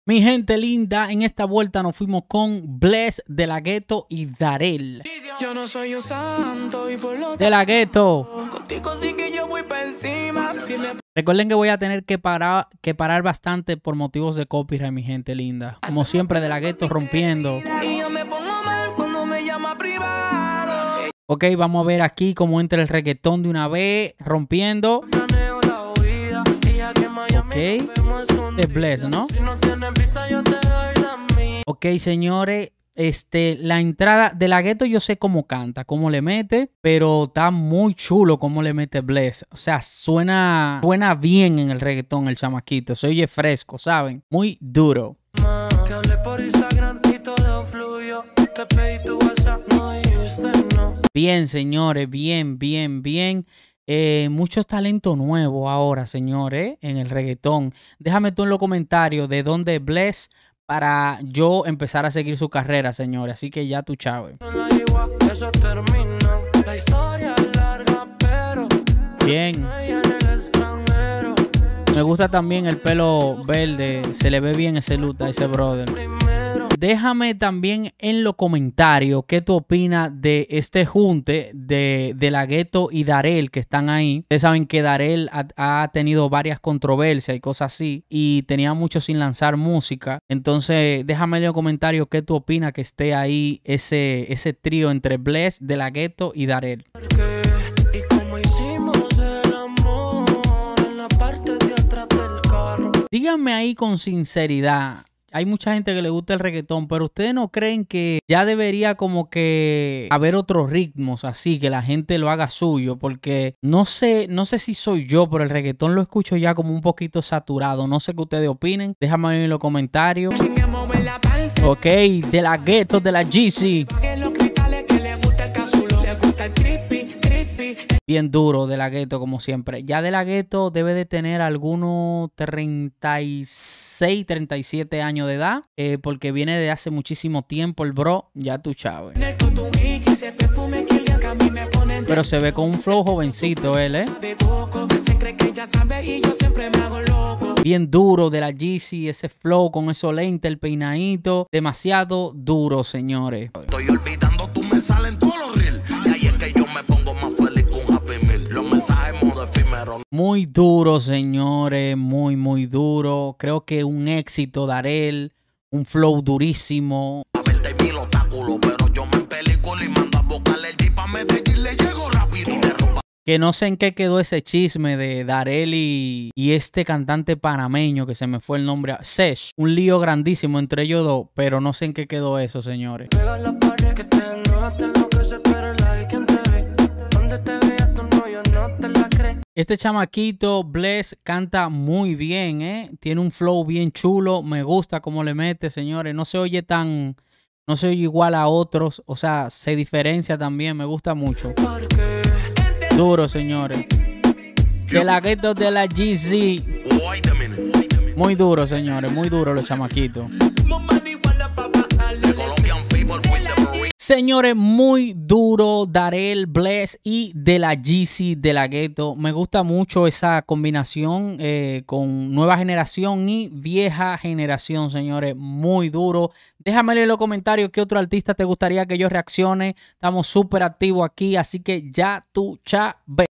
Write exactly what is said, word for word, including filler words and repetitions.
Mi gente linda, en esta vuelta nos fuimos con Bless, De La Ghetto y Darel. Yo no soy un santo y por lo De La Ghetto. contigo sí que yo voy para encima. Si me... Recuerden que voy a tener que parar, que parar bastante por motivos de copyright, mi gente linda. Como siempre, De La Ghetto rompiendo. Y yo me pongo mal cuando me llama privado. Ok, vamos a ver aquí cómo entra el reggaetón de una vez, rompiendo. Ok, es Bless, ¿no? Ok, señores, este, la entrada de La Ghetto yo sé cómo canta, cómo le mete, pero está muy chulo cómo le mete Bless. O sea, suena, suena bien en el reggaetón el chamaquito, se oye fresco, ¿saben? Muy duro. Te hablé por Instagram y todo fluyó. Te pedí tu WhatsApp, no dijiste no. Bien, señores, bien, bien, bien. Eh, mucho talento nuevo ahora, señores, en el reggaetón. Déjame tú en los comentarios de dónde Bless para yo empezar a seguir su carrera, señores. Así que ya tú, chave. Eso termina. La historia es larga, pero Bien. Me gusta también el pelo verde. Se le ve bien ese look a ese brother. Déjame también en los comentarios qué tú opinas de este junte de, de La Ghetto y Darel que están ahí. Ustedes saben que Darel ha, ha tenido varias controversias y cosas así y tenía mucho sin lanzar música. Entonces déjame en los comentarios qué tú opinas que esté ahí ese, ese trío entre Bless, De La Ghetto y Darel. Díganme ahí con sinceridad. Hay mucha gente que le gusta el reggaetón, pero ustedes no creen que ya debería como que haber otros ritmos así, que la gente lo haga suyo, porque no sé, no sé si soy yo, pero el reggaetón lo escucho ya como un poquito saturado. No sé qué ustedes opinen. Déjame en los comentarios. Ok, De La Ghetto, de la Jeezy. Bien duro De La Ghetto como siempre. Ya De La Ghetto debe de tener algunos treinta y seis, treinta y siete años de edad. Eh, porque viene de hace muchísimo tiempo el bro. Ya tú, Chávez. Pero se ve con un flow jovencito él, ¿eh? Bien duro De La Jeezy. Ese flow con esos lentes, el peinadito. Demasiado duro, señores. Estoy olvidando, tú me salen todos los reels. Y ahí es que yo me pongo más feliz con Happy Meal. Los mensajes modo efímero. Muy duro, señores. Muy, muy duro. Creo que un éxito, Darel. Un flow durísimo. A verte hay mil obstáculos, pero yo me empeliculo y mando a buscarle el jeep a Medellín. Le llego rápido y me roba. Que no sé en qué quedó ese chisme de Darel y, y este cantante panameño que se me fue el nombre. Sesh. Un lío grandísimo entre ellos dos, pero no sé en qué quedó eso, señores. Este chamaquito, Bless, canta muy bien, ¿eh? Tiene un flow bien chulo. Me gusta cómo le mete, señores. No se oye tan... No se oye igual a otros. O sea, se diferencia también. Me gusta mucho. Duro, señores. De La Ghetto, de la Jeezy. Muy duro, señores. Muy duro los chamaquitos. Señores, muy duro Darel, Bless y De La Jeezy, De La Ghetto. Me gusta mucho esa combinación eh, con nueva generación y vieja generación, señores. Muy duro. Déjame en los comentarios qué otro artista te gustaría que yo reaccione. Estamos súper activos aquí, así que ya tú, cha, ve.